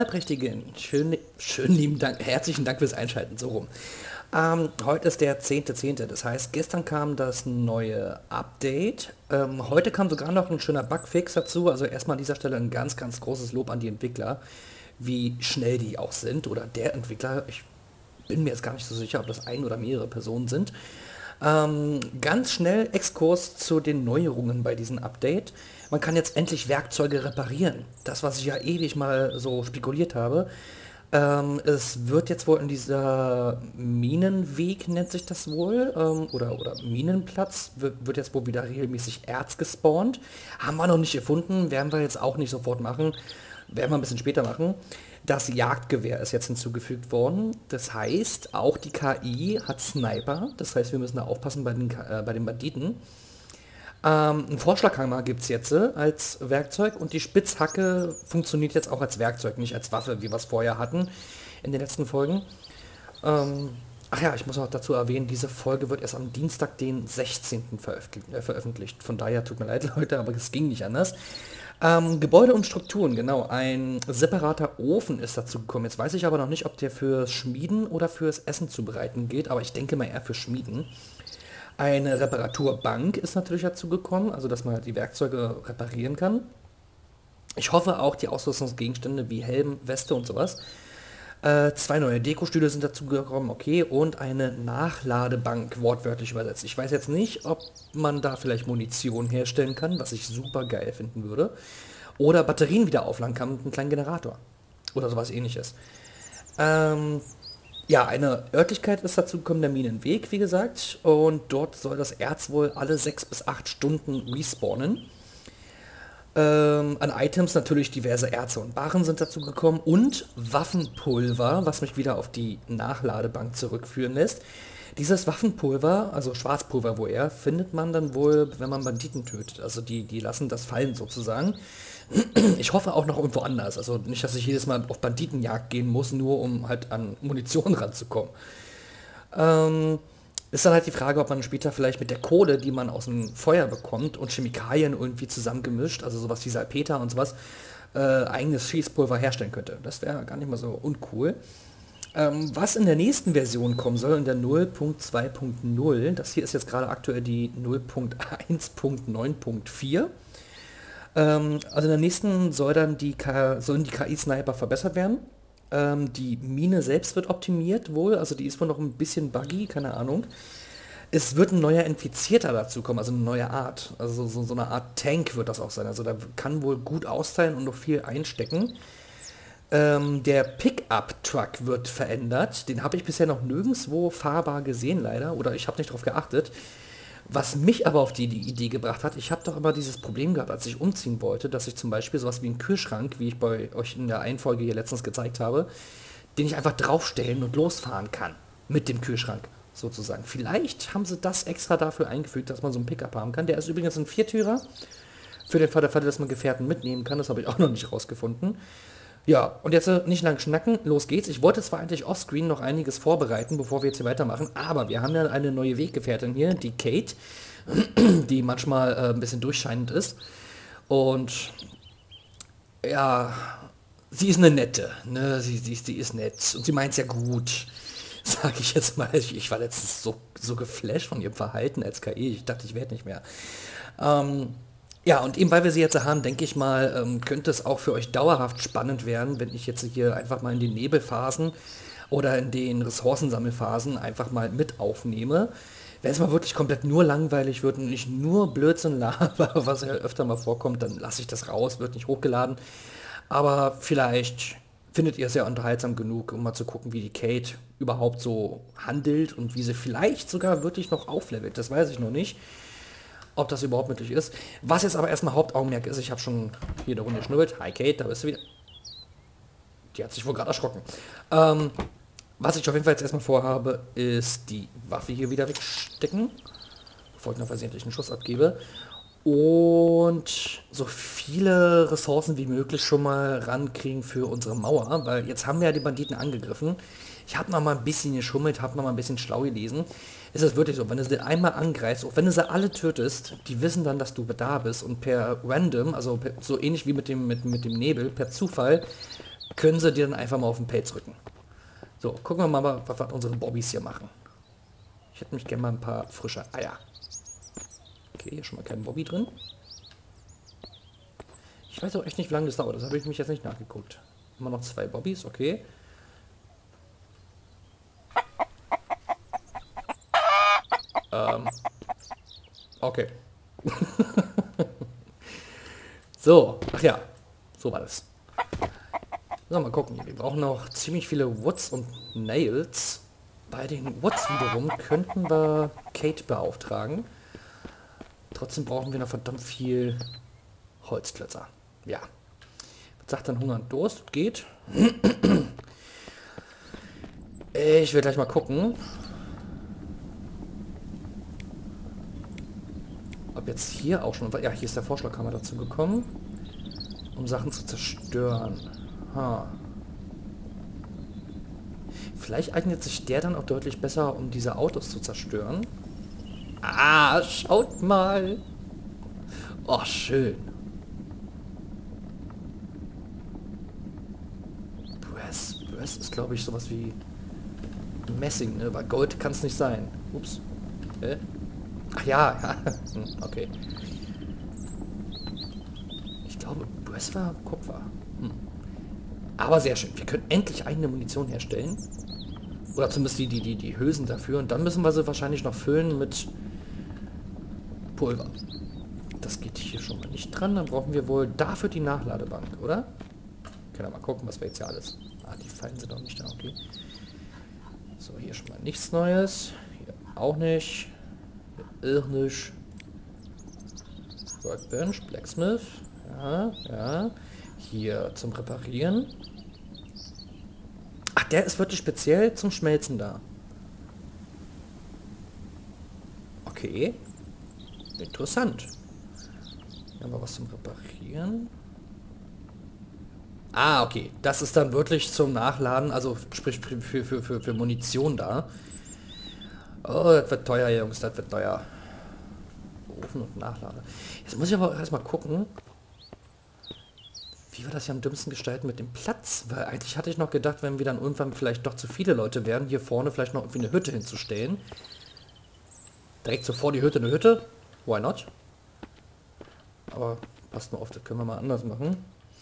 Prächtigen, schönen lieben Dank, herzlichen Dank fürs Einschalten, so rum. Heute ist der 10.10., das heißt, gestern kam das neue Update. Heute kam sogar noch ein schöner Bugfix dazu, also erstmal an dieser Stelle ein ganz, ganz großes Lob an die Entwickler, wie schnell die auch sind, oder der Entwickler, ich bin mir jetzt gar nicht so sicher, ob das ein oder mehrere Personen sind. Ganz schnell Exkurs zu den Neuerungen bei diesem Update. Man kann jetzt endlich Werkzeuge reparieren. Das, was ich ja ewig mal so spekuliert habe. Es wird jetzt wohl in dieser Minenweg, nennt sich das wohl, oder Minenplatz, wird jetzt wohl wieder regelmäßig Erz gespawnt. Haben wir noch nicht gefunden, werden wir jetzt auch nicht sofort machen. Werden wir ein bisschen später machen. Das Jagdgewehr ist jetzt hinzugefügt worden. Das heißt, auch die KI hat Sniper. Das heißt, wir müssen da aufpassen bei den Banditen. Ein Vorschlaghammer gibt es jetzt als Werkzeug und die Spitzhacke funktioniert jetzt auch als Werkzeug, nicht als Waffe, wie wir es vorher hatten in den letzten Folgen. Ach ja, ich muss auch dazu erwähnen, diese Folge wird erst am Dienstag, den 16. veröffentlicht. Von daher tut mir leid, Leute, aber es ging nicht anders. Gebäude und Strukturen, genau. Ein separater Ofen ist dazu gekommen. Jetzt weiß ich aber noch nicht, ob der fürs Schmieden oder fürs Essen zubereiten geht, aber ich denke mal eher für Schmieden. Eine Reparaturbank ist natürlich dazu gekommen, also dass man halt die Werkzeuge reparieren kann. Ich hoffe auch die Ausrüstungsgegenstände wie Helm, Weste und sowas. Zwei neue Dekostühle sind dazu gekommen, okay, und eine Nachladebank, wortwörtlich übersetzt. Ich weiß jetzt nicht, ob man da vielleicht Munition herstellen kann, was ich super geil finden würde. Oder Batterien wieder aufladen kann mit einem kleinen Generator. Oder sowas ähnliches. Ja, eine Örtlichkeit ist dazu gekommen, der Minenweg, wie gesagt. Und dort soll das Erz wohl alle 6 bis 8 Stunden respawnen. An Items natürlich diverse Erze und Barren sind dazu gekommen und Waffenpulver, was mich wieder auf die Nachladebank zurückführen lässt. Dieses Waffenpulver, also Schwarzpulver wo er, findet man dann wohl, wenn man Banditen tötet. Also die lassen das fallen sozusagen. Ich hoffe auch noch irgendwo anders. Also nicht, dass ich jedes Mal auf Banditenjagd gehen muss, nur um halt an Munition ranzukommen. Ist dann halt die Frage, ob man später vielleicht mit der Kohle, die man aus dem Feuer bekommt und Chemikalien irgendwie zusammengemischt, also sowas wie Salpeter und sowas, eigenes Schießpulver herstellen könnte. Das wäre gar nicht mal so uncool. Was in der nächsten Version kommen soll, in der 0.2.0, das hier ist jetzt gerade aktuell die 0.1.9.4. Also in der nächsten sollen die KI-Sniper verbessert werden. Die Mine selbst wird optimiert wohl, also die ist wohl noch ein bisschen buggy, keine Ahnung. Es wird ein neuer Infizierter dazu kommen, also eine neue Art. Also so eine Art Tank wird das auch sein. Also da kann wohl gut austeilen und noch viel einstecken. Der Pickup-Truck wird verändert. Den habe ich bisher noch nirgendwo fahrbar gesehen, leider. Oder ich habe nicht darauf geachtet. Was mich aber auf die Idee gebracht hat, ich habe doch immer dieses Problem gehabt, als ich umziehen wollte, dass ich zum Beispiel sowas wie einen Kühlschrank, wie ich bei euch in der einen Folge hier letztens gezeigt habe, den ich einfach draufstellen und losfahren kann. Mit dem Kühlschrank, sozusagen. Vielleicht haben sie das extra dafür eingefügt, dass man so einen Pickup haben kann. Der ist übrigens ein Viertürer. Für den Fall, dass man Gefährten mitnehmen kann, das habe ich auch noch nicht rausgefunden. Ja, und jetzt nicht lang schnacken, los geht's. Ich wollte zwar eigentlich offscreen noch einiges vorbereiten, bevor wir jetzt hier weitermachen, aber wir haben ja eine neue Weggefährtin hier, die Kate, die manchmal ein bisschen durchscheinend ist. Und ja, sie ist eine nette, ne? Sie ist nett und sie meint's ja gut, sage ich jetzt mal. Ich war letztens so geflasht von ihrem Verhalten als KI, ich dachte, ich werde nicht mehr. Ja, und eben weil wir sie jetzt haben, denke ich mal, könnte es auch für euch dauerhaft spannend werden, wenn ich jetzt hier einfach mal in den Nebelphasen oder in den Ressourcensammelphasen einfach mal mit aufnehme. Wenn es mal wirklich komplett nur langweilig wird und ich nur Blödsinn laber, was ja öfter mal vorkommt, dann lasse ich das raus, wird nicht hochgeladen. Aber vielleicht findet ihr es ja unterhaltsam genug, um mal zu gucken, wie die Kate überhaupt so handelt und wie sie vielleicht sogar wirklich noch auflevelt. Das weiß ich noch nicht, ob das überhaupt möglich ist. Was jetzt aber erstmal Hauptaugenmerk ist, ich habe schon hier eine Runde geschnubbelt. Hi Kate, da bist du wieder. Die hat sich wohl gerade erschrocken. Was ich auf jeden Fall jetzt erstmal vorhabe, ist die Waffe hier wieder wegstecken, bevor ich noch versehentlich einen Schuss abgebe. Und so viele Ressourcen wie möglich schon mal rankriegen für unsere Mauer, weil jetzt haben wir ja die Banditen angegriffen. Ich habe noch mal ein bisschen geschummelt, habe noch mal ein bisschen schlau gelesen. Es ist wirklich so, wenn du sie einmal angreifst, auch wenn du sie alle tötest, die wissen dann, dass du da bist und per Random, also so ähnlich wie mit dem Nebel, per Zufall, können sie dir dann einfach mal auf den Pelz rücken. So, gucken wir mal, was unsere Bobbys hier machen. Ich hätte mich gerne mal ein paar frische Eier. Okay, hier schon mal kein Bobby drin. Ich weiß auch echt nicht, wie lange das dauert. Das habe ich mich jetzt nicht nachgeguckt. Immer noch 2 Bobbys, okay. Okay. So, ach ja, so war das. So, mal gucken. Wir brauchen noch ziemlich viele Woods und Nails. Bei den Woods wiederum könnten wir Kate beauftragen. Trotzdem brauchen wir noch verdammt viel Holzklötzer. Ja. Was sagt dann Hunger und Durst? Geht. Ich will gleich mal gucken, ob jetzt hier auch schon... Ja, hier ist der Vorschlaghammer dazu gekommen, um Sachen zu zerstören. Vielleicht eignet sich der dann auch deutlich besser, um diese Autos zu zerstören. Ah, schaut mal. Oh, schön. Brass ist, glaube ich, sowas wie Messing, ne? Weil Gold kann es nicht sein. Ups. Ach ja, ja. Okay. Ich glaube, Brass war Kupfer. Aber sehr schön. Wir können endlich eigene Munition herstellen. Oder zumindest die Hülsen dafür. Und dann müssen wir sie wahrscheinlich noch füllen mit Pulver. Das geht hier schon mal nicht dran. Dann brauchen wir wohl dafür die Nachladebank, oder? Können wir mal gucken, was wir jetzt hier alles... Ah, die Fallen sind auch nicht da, okay. So, hier schon mal nichts Neues. Hier auch nicht. Hier auch nicht. Workbench, Blacksmith. Ja, ja. Hier zum Reparieren. Ach, der ist wirklich speziell zum Schmelzen da. Okay. Interessant. Hier haben wir was zum Reparieren. Ah, okay. Das ist dann wirklich zum Nachladen, also sprich für Munition da. Oh, das wird teuer, Jungs, das wird teuer. Ofen und Nachlade. Jetzt muss ich aber erstmal gucken, wie wir das hier am dümmsten gestalten mit dem Platz. Weil eigentlich hatte ich noch gedacht, wenn wir dann irgendwann vielleicht doch zu viele Leute werden, hier vorne vielleicht noch irgendwie eine Hütte hinzustellen. Direkt so vor die Hütte eine Hütte. Why not? Aber passt nur auf, das können wir mal anders machen.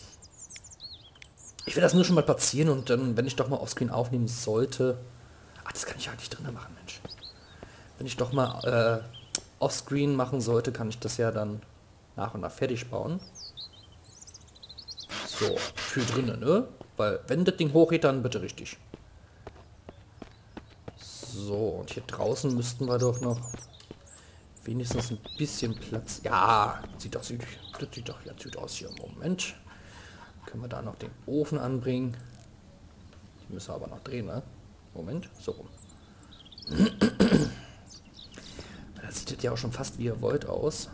Ich will das nur schon mal platzieren und dann, wenn ich doch mal offscreen aufnehmen sollte... Ach, das kann ich eigentlich drinnen machen, Mensch. Wenn ich doch mal offscreen machen sollte, kann ich das ja dann nach und nach fertig bauen. So, für drinnen, ne? Weil, wenn das Ding hochgeht, dann bitte richtig. So, und hier draußen müssten wir doch noch wenigstens ein bisschen Platz... Ja, das sieht doch ganz gut aus hier. Moment. Können wir da noch den Ofen anbringen. Die müssen wir aber noch drehen, ne? Moment, so rum. Da sieht das ja auch schon fast wie ihr wollt aus.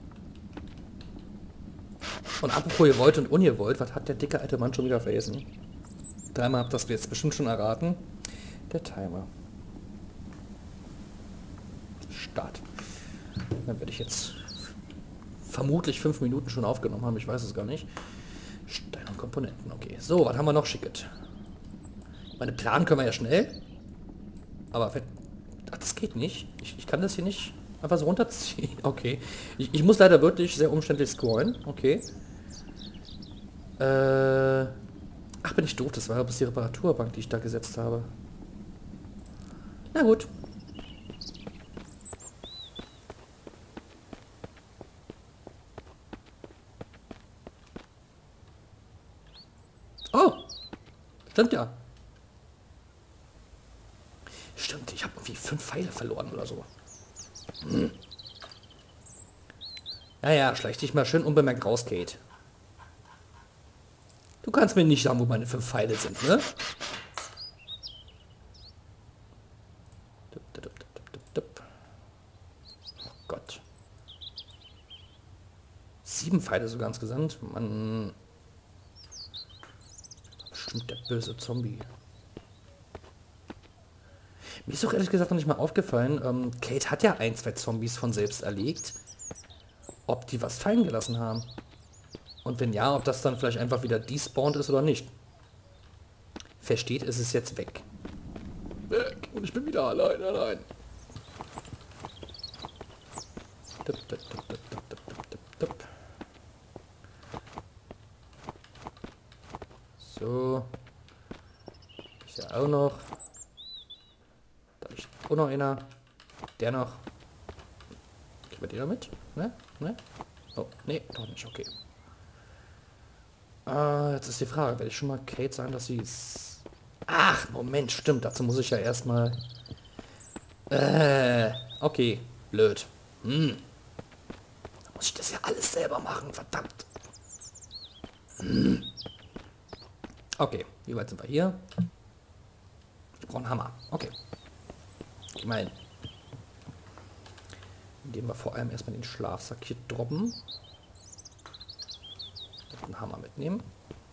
Und apropos ihr wollt und ihr wollt, was hat der dicke alte Mann schon wieder vergessen? Dreimal habt ihr das jetzt bestimmt schon erraten. Der Timer. Start. Dann werde ich jetzt vermutlich 5 Minuten schon aufgenommen haben, ich weiß es gar nicht. Stein und Komponenten, okay. So, was haben wir noch Schicket? Meine Plan können wir ja schnell. Aber... Ach, das geht nicht. Ich kann das hier nicht einfach so runterziehen. Okay. Ich muss leider wirklich sehr umständlich scrollen. Okay. Ach, bin ich doof. Das war ja bloß die Reparaturbank, die ich da gesetzt habe. Na gut. Oh! Stimmt ja. Stimmt, ich habe irgendwie 5 Pfeile verloren oder so. Naja, schleich dich mal schön unbemerkt raus, Kate. Du kannst mir nicht sagen, wo meine 5 Pfeile sind, ne? Oh Gott. 7 Pfeile sogar insgesamt. Mann. Bestimmt der böse Zombie. Mir ist doch ehrlich gesagt noch nicht mal aufgefallen, Kate hat ja 1, 2 Zombies von selbst erlegt. Ob die was fallen gelassen haben. Und wenn ja, ob das dann vielleicht einfach wieder despawned ist oder nicht. versteht, ist es jetzt weg. Weg. Und ich bin wieder allein. So. Ist ja auch noch. Da ist auch noch einer. Der noch. Kriegen wir den noch mit? Ne? Ne? Oh, ne, doch nicht. Okay. Jetzt ist die Frage, werde ich schon mal Kate sagen, dass sie ist... Ach, Moment, stimmt. Dazu muss ich ja erstmal... okay. Blöd. Da muss ich das ja alles selber machen, verdammt. Okay, wie weit sind wir hier? Ich brauche einen Hammer. Okay. Geh mal hin. Indem wir vor allem erstmal den Schlafsack hier droppen. Und einen Hammer mitnehmen.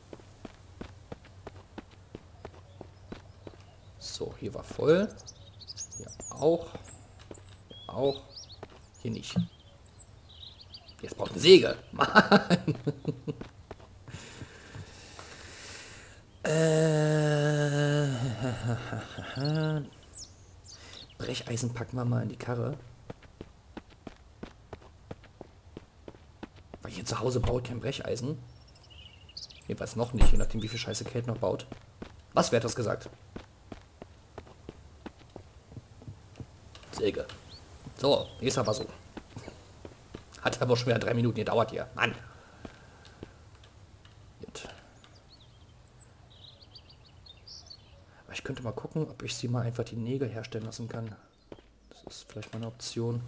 So, hier war voll. Hier auch. Hier auch. Hier nicht. Jetzt braucht eine Säge. Mann. Brecheisen packen wir mal in die Karre. Weil hier zu Hause baut kein Brecheisen. Jedenfalls noch nicht, je nachdem wie viel Scheiße Kate noch baut. Was, wer hat das gesagt? Säge. So, ist aber so. Hat aber schon wieder 3 Minuten gedauert hier. Mann. Gut. Aber ich könnte mal gucken, ob ich sie mal einfach die Nägel herstellen lassen kann. Das ist vielleicht mal eine Option.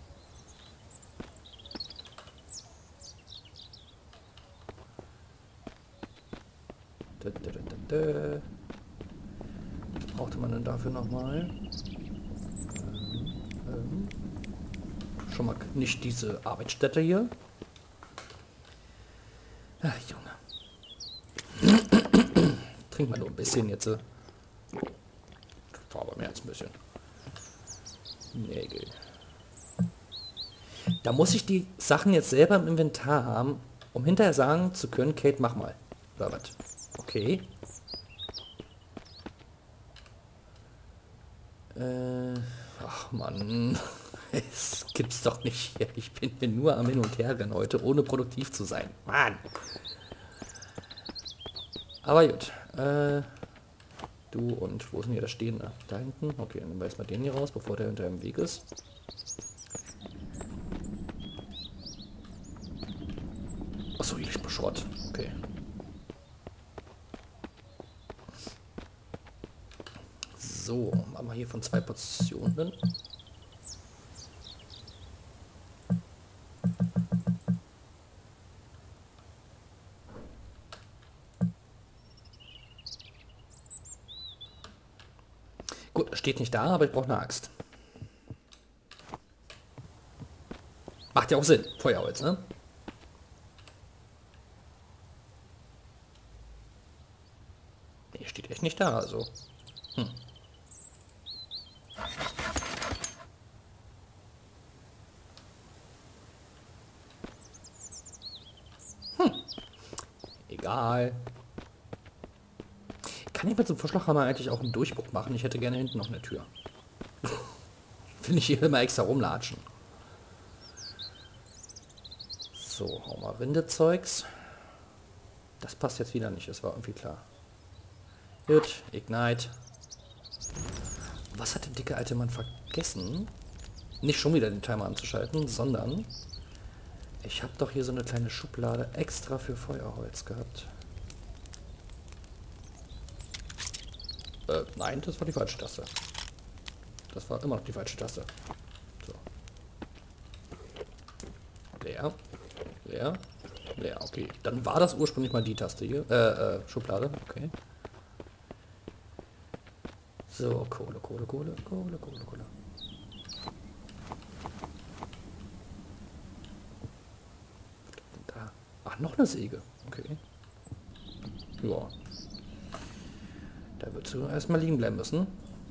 Was brauchte man denn dafür nochmal? Schon mal nicht diese Arbeitsstätte hier. Ach, Junge. Trink mal nur ein bisschen jetzt. Das war aber mehr als ein bisschen. Nägel. Da muss ich die Sachen jetzt selber im Inventar haben, um hinterher sagen zu können, Kate, mach mal. Oder was? Okay. Ach Mann. Es gibt's doch nicht hier. Ich bin mir nur am Hin und Her rennen heute, ohne produktiv zu sein. Mann. Aber gut. Du und wo ist denn hier das Stehende? Da hinten? Okay, dann nehmen wir erstmal den hier raus, bevor der hinter dem Weg ist. Achso, hier liegt Schrott. Okay. So, machen wir hier von 2 Portionen. Gut, steht nicht da, aber ich brauche eine Axt. Macht ja auch Sinn. Feuerholz, ne? Nee, steht echt nicht da, also. Egal. Kann ich mit so einem Vorschlaghammer eigentlich auch einen Durchbruch machen? Ich hätte gerne hinten noch eine Tür. Will ich hier immer extra rumlatschen. So, hau mal Rindezeugs. Das passt jetzt wieder nicht, das war irgendwie klar. Gut, Ignite. Was hat der dicke alte Mann vergessen? Nicht schon wieder den Timer anzuschalten, sondern ich habe doch hier so eine kleine Schublade extra für Feuerholz gehabt. Nein, das war die falsche Taste. Das war immer noch die falsche Taste. So. Leer. Leer. Leer, okay. Dann war das ursprünglich mal die Taste hier. Schublade, okay. So, Kohle. Da. Ach, noch eine Säge. Okay. Ja. Da würdest du erstmal liegen bleiben müssen.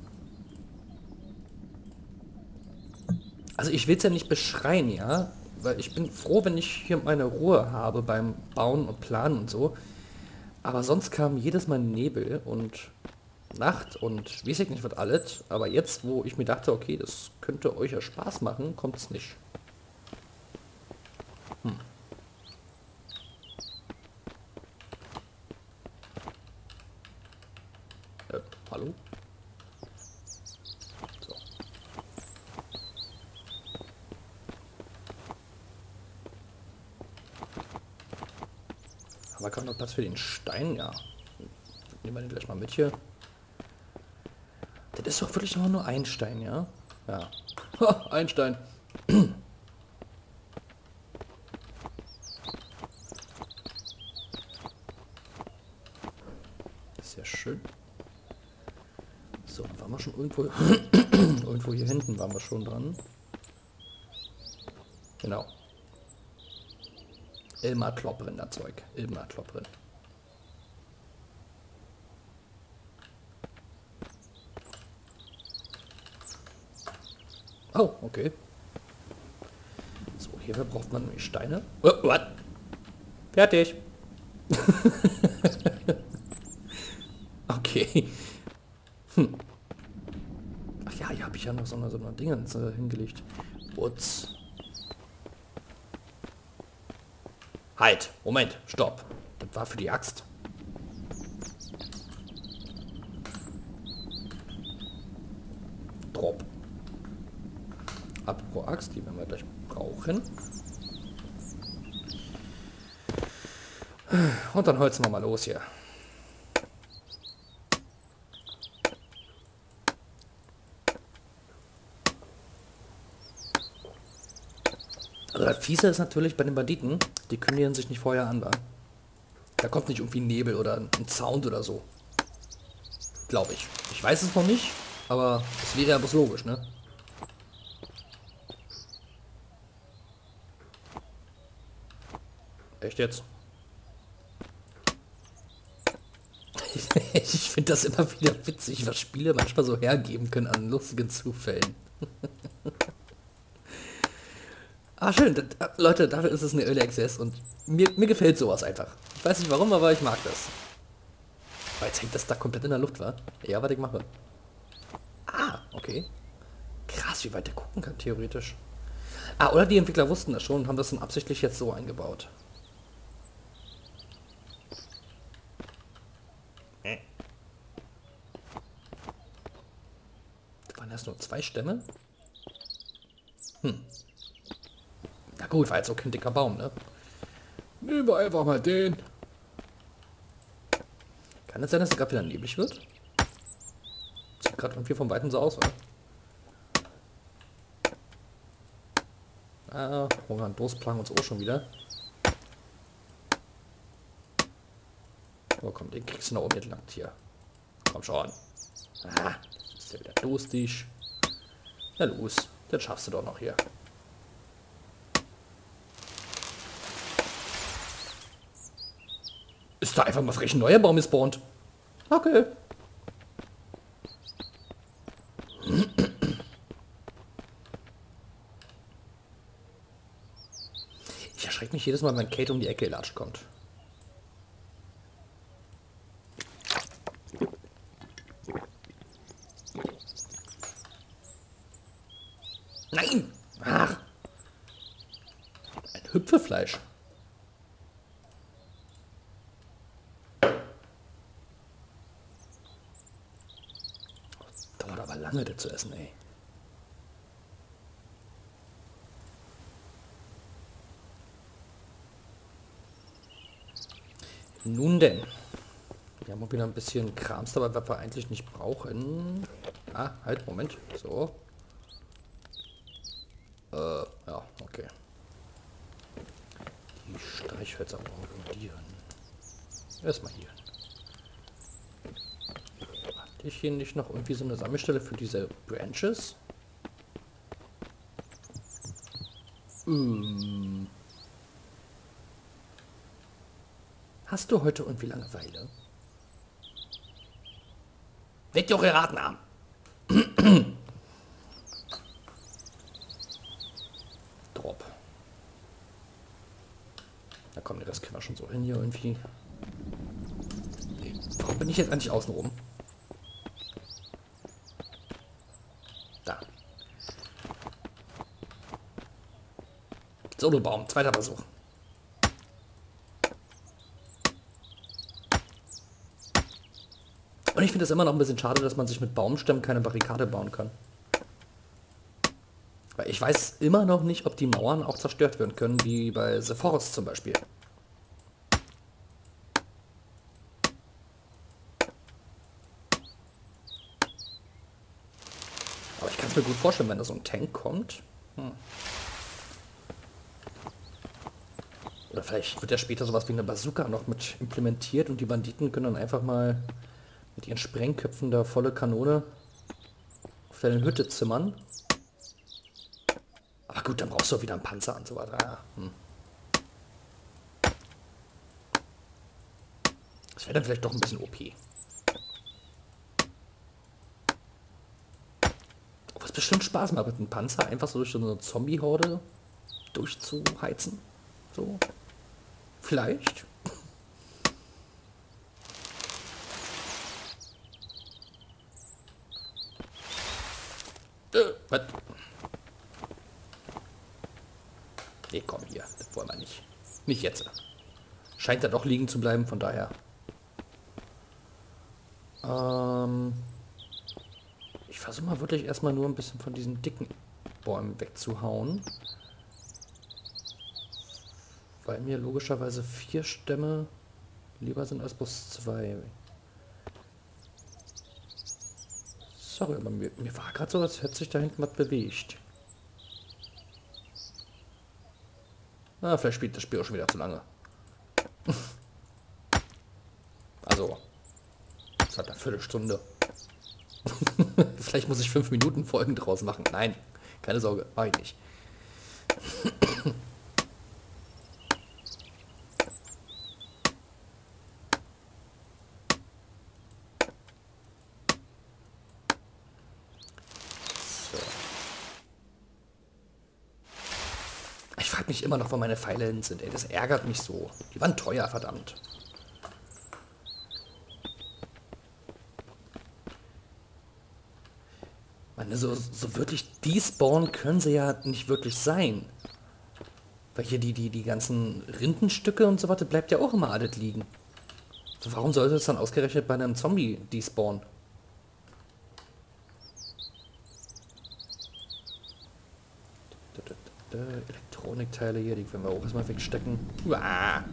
Also ich will es ja nicht beschreien, ja. Weil ich bin froh, wenn ich hier meine Ruhe habe beim Bauen und Planen und so. Aber sonst kam jedes Mal Nebel und Nacht und weiß ich nicht, was alles. Aber jetzt, wo ich mir dachte, okay, das könnte euch ja Spaß machen, kommt es nicht. Hallo? So. Aber gerade noch Platz für den Stein, ja. Nehmen wir den gleich mal mit hier. Das ist doch wirklich nur ein Stein, ja? Ja. Ha, ein Stein. Sehr schön. So, waren wir schon irgendwo... irgendwo hier hinten waren wir schon dran. Genau. Ilmar Klopprin, das Zeug. Ilmar Klopprin. Oh, okay. So, hierfür braucht man nämlich Steine. Oh, what? Fertig. Okay. Ach ja, hier habe ich ja noch so eine Dingens hingelegt. Putz. Halt, Moment, stopp. Das war für die Axt. Drop. Apropos Axt, die werden wir gleich brauchen. Und dann holzen wir mal los hier. Also das Fiese ist natürlich bei den Banditen, die kündigen sich nicht vorher an, wa? Da kommt nicht irgendwie Nebel oder ein Sound oder so. Glaube ich. Ich weiß es noch nicht, aber es wäre ja bloß logisch, ne? Echt jetzt? Ich finde das immer wieder witzig, was Spiele manchmal so hergeben können an lustigen Zufällen. Ah, schön. Leute, dafür ist es eine Early Access und mir gefällt sowas einfach. Ich weiß nicht warum, aber ich mag das. Aber jetzt hängt das da komplett in der Luft, wa? Ja, was ich mache. Ah, okay. Krass, wie weit der gucken kann, theoretisch. Ah, oder die Entwickler wussten das schon und haben das dann absichtlich jetzt so eingebaut. Das waren erst nur 2 Stämme? Na gut, war jetzt auch kein dicker Baum, ne? Nehmen wir einfach mal den. Kann es sein, dass es gerade wieder neblig wird? Sieht gerade irgendwie vom Weiten so aus, oder? Ah, Hunger und Durst plagen uns auch schon wieder. Oh komm, den kriegst du noch oben entlang hier. Komm schon. Ah, ist ja wieder durstig. Na los, das schaffst du doch noch hier. Ist da einfach mal frech ein neuer Baum gespawnt. Okay. Ich erschrecke mich jedes Mal, wenn Kate um die Ecke gelatscht kommt. Nein! Ach! Ein Hüpfefleisch. Dauert aber lange, das zu essen, ey. Nun denn. Wir haben auch wieder ein bisschen Krams dabei, was wir eigentlich nicht brauchen. Ah, halt, Moment. So. Ja, okay. Die Streichhölzer brauchen wir. Erstmal hier. Hatte ich hier nicht noch irgendwie so eine Sammelstelle für diese Branches? Hast du heute irgendwie Langeweile? Wird dir auch geraten haben. Drop. Na komm, das können wir schon so hin hier irgendwie. Nee, warum bin ich jetzt eigentlich außen rum? Solobaum, zweiter Versuch. Und ich finde es immer noch ein bisschen schade, dass man sich mit Baumstämmen keine Barrikade bauen kann. Weil ich weiß immer noch nicht, ob die Mauern auch zerstört werden können, wie bei The Forest zum Beispiel. Aber ich kann es mir gut vorstellen, wenn da so ein Tank kommt. Oder vielleicht wird ja später sowas wie eine Bazooka noch mit implementiert und die Banditen können dann einfach mal mit ihren Sprengköpfen da volle Kanone auf deine Hütte zimmern. Aber gut, dann brauchst du auch wieder einen Panzer und so weiter. Ja. Das wäre dann vielleicht doch ein bisschen OP. Was bestimmt Spaß macht, mit einem Panzer einfach so durch so eine Zombie-Horde durchzuheizen. So. Vielleicht. Was? Nee, komm hier. Das wollen wir nicht. Nicht jetzt. Scheint da doch liegen zu bleiben, von daher. Ich versuche mal wirklich erstmal nur ein bisschen von diesen dicken Bäumen wegzuhauen. Weil mir logischerweise 4 Stämme lieber sind als bloß 2. Sorry, aber mir war gerade so, als hätte sich da hinten was bewegt. Ah, vielleicht spielt das Spiel auch schon wieder zu lange. Also, es hat eine Viertelstunde. Vielleicht muss ich 5 Minuten Folgen draus machen. Nein, keine Sorge, mach ich nicht. So. Ich frage mich immer noch, wo meine Pfeile hin sind. Ey, das ärgert mich so. Die waren teuer, verdammt. Mann, so wirklich despawn können sie ja nicht wirklich sein. Weil hier die ganzen Rindenstücke und so weiter bleibt ja auch immer alles liegen. So, warum sollte es dann ausgerechnet bei einem Zombie despawnen? Elektronikteile hier, die können wir auch erstmal wegstecken. Uah.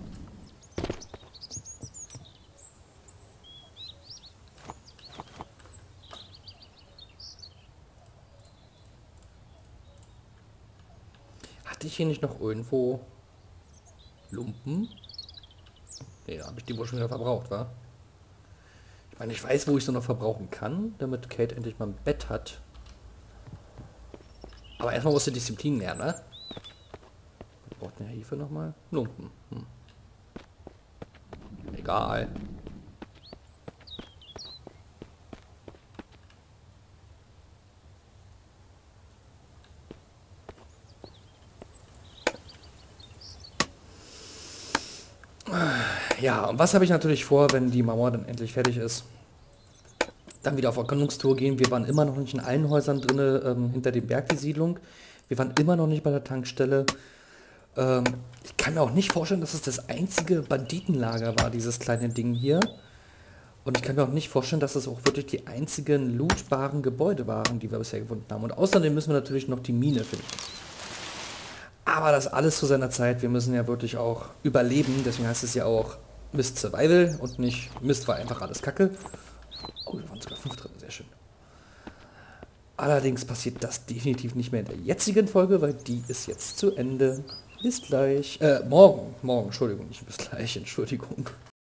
Hatte ich hier nicht noch irgendwo Lumpen? Nee, da habe ich die wohl schon wieder verbraucht, wa? Ich meine, ich weiß, wo ich sie noch verbrauchen kann, damit Kate endlich mal ein Bett hat. Aber erstmal muss die Disziplin lernen, ne? Was braucht denn hierfür nochmal? Lumpen. Egal. Ja, und was habe ich natürlich vor, wenn die Mauer dann endlich fertig ist? Dann wieder auf Erkundungstour gehen. Wir waren immer noch nicht in allen Häusern drin, hinter dem Berg die Siedlung. Wir waren immer noch nicht bei der Tankstelle. Ich kann mir auch nicht vorstellen, dass es das einzige Banditenlager war, dieses kleine Ding hier. Und ich kann mir auch nicht vorstellen, dass es auch wirklich die einzigen lootbaren Gebäude waren, die wir bisher gefunden haben. Und außerdem müssen wir natürlich noch die Mine finden. Aber das alles zu seiner Zeit. Wir müssen ja wirklich auch überleben. Deswegen heißt es ja auch Mist Survival und nicht Mist war einfach alles Kacke. Oh, da waren sogar 5 drin. Sehr schön. Allerdings passiert das definitiv nicht mehr in der jetzigen Folge, weil die ist jetzt zu Ende. Bis gleich. Morgen. Morgen, Entschuldigung. Nicht bis gleich, Entschuldigung.